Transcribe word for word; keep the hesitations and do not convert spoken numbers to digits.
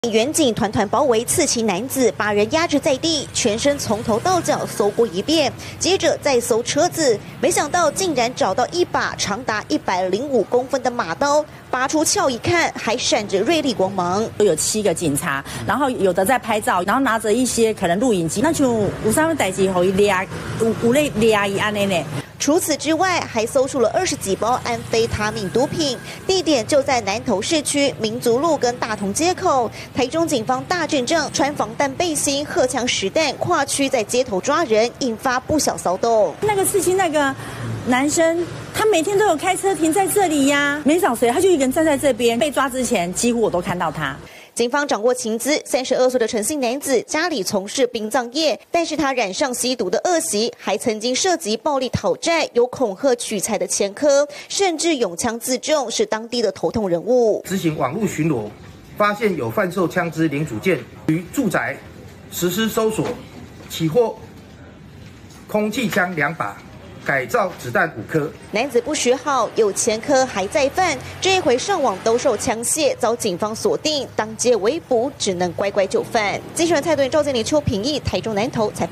远警团团包围刺旗男子，把人压制在地，全身从头到脚搜过一遍，接着再搜车子，没想到竟然找到一把长达一百零五公分的马刀，拔出鞘一看，还闪着锐利光芒。 有七个警察，然后有的在拍照，然后拿着一些可能录影机，那就有啥物代志互伊抓，有有咧抓伊安尼呢。 除此之外，还搜出了二十几包安非他命毒品，地点就在南投市区民族路跟大同街口。台中警方大阵仗，穿防弹背心、荷枪实弹，跨区在街头抓人，引发不小骚动。 那个事情，那个男生他每天都有开车停在这里呀，没找谁，他就一个人站在这边。被抓之前，几乎我都看到他。 警方掌握情资，三十二岁的陈姓男子家里从事殡葬业，但是他染上吸毒的恶习，还曾经涉及暴力讨债、有恐吓取财的前科，甚至拥枪自重，是当地的头痛人物。 执行网络巡逻，发现有贩售枪支零组件于住宅实施搜索，起获空气枪两把。 改造子弹五颗， 男子不学好，有前科还再犯，这一回上网兜售枪械，遭警方锁定，当街围捕，只能乖乖就范。记者蔡敦、赵建林、邱平义，台中南投采访。